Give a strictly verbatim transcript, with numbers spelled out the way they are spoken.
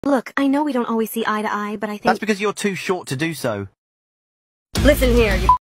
Look, I know we don't always see eye to eye, but I think- That's because you're too short to do so. Listen here, you-